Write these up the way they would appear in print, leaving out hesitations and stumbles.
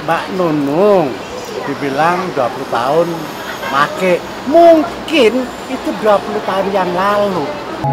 Mbak Nunung dibilang 20 tahun make, mungkin itu 20 tahun yang lalu.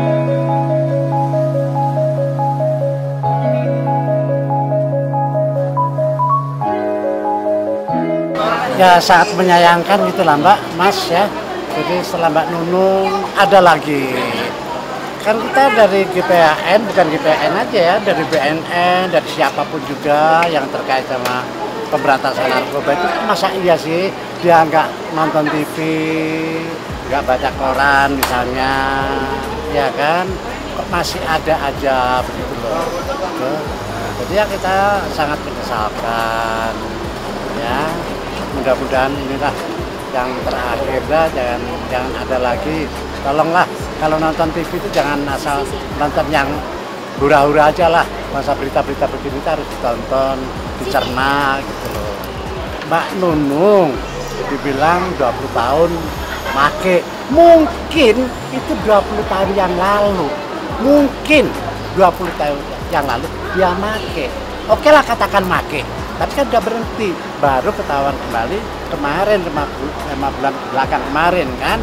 Ya sangat menyayangkan gitulah Mbak, Mas ya. Jadi setelah Mbak Nunung ada lagi. Kan kita dari GPAN, bukan GPAN aja ya, dari BNN, dari siapapun juga yang terkait sama pemberantasan narkoba itu, masa iya sih dia nggak nonton TV, nggak baca koran misalnya, ya kan? Kok masih ada aja begitu loh. Jadi ya kita sangat menyesalkan, ya. Mudah-mudahan inilah yang terakhir lah, jangan ada lagi. Tolonglah kalau nonton TV itu jangan asal nonton yang hura-hura aja lah. Masa berita-berita begini harus ditonton, dicerna gitu loh. Mbak Nunung dibilang 20 tahun make, mungkin itu 20 tahun yang lalu. Mungkin 20 tahun yang lalu dia make. Oke lah katakan make, tapi kan udah berhenti. Baru ketahuan kembali kemarin 5 bulan belakang kemarin kan.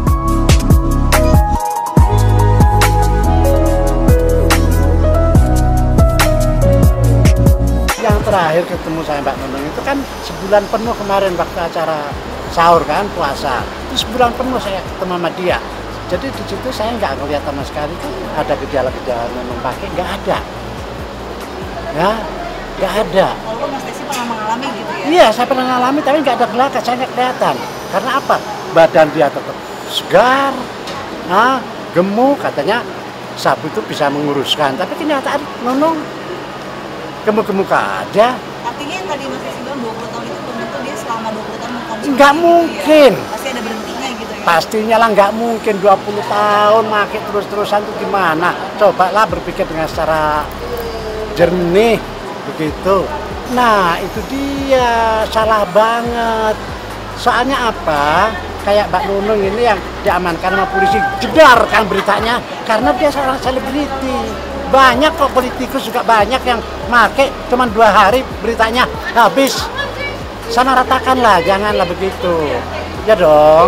Yang terakhir ketemu saya Mbak Nunung itu kan sebulan penuh kemarin waktu acara sahur kan, puasa. Itu sebulan penuh saya ketemu sama dia. Jadi di situ saya nggak ngeliat sama sekali tuh ada gejala-gejala Nunung pakai, nggak ada. Ya, nggak ada. Walaupun Mas Desi pernah mengalami gitu ya? Iya, saya pernah mengalami tapi nggak ada gelagat, saya nggak kelihatan. Karena apa? Badan dia tetap segar, gemuk, katanya sabu itu bisa menguruskan. Tapi kenyataan Nunung gemuk-gemuk aja. Artinya yang tadi Mas Desi bilang 20 tahun itu belum tentu dia selama 20 tahun mengkonsumsi. Nggak mungkin. Ya. Pasti ada berhentinya gitu ya? Pastinya lah nggak mungkin 20 tahun makin terus-terusan itu gimana? Cobalah berpikir dengan secara jernih begitu. Nah itu dia, salah banget. Soalnya apa? Kayak Mbak Nunung ini yang diamankan sama polisi, jedar kan beritanya, karena dia seorang selebriti. Banyak kok politikus juga banyak yang make, cuman 2 hari beritanya habis. Sama ratakan lah, janganlah begitu. Ya dong.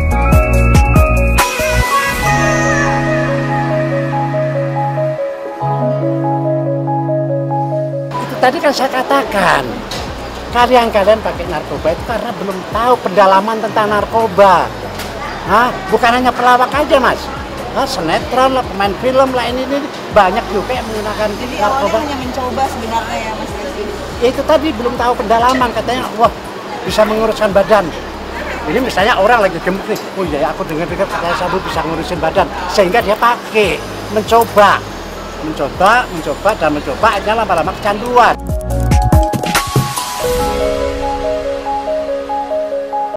Itu tadi kan saya katakan, kalian pakai narkoba itu karena belum tahu pendalaman tentang narkoba. Bukan hanya pelawak aja Mas. Sinetron lah, pemain film lah, ini banyak juga yang menggunakan jadi narkoba. awalnya hanya mencoba sebenarnya ya Mas Desi? Ya itu tadi belum tahu pendalaman, katanya wah bisa menguruskan badan. Ini misalnya orang lagi gemuk nih, oh iya aku dengar-dengar katanya sabu bisa ngurusin badan, sehingga dia pakai, mencoba, akhirnya lama-lama kecanduan.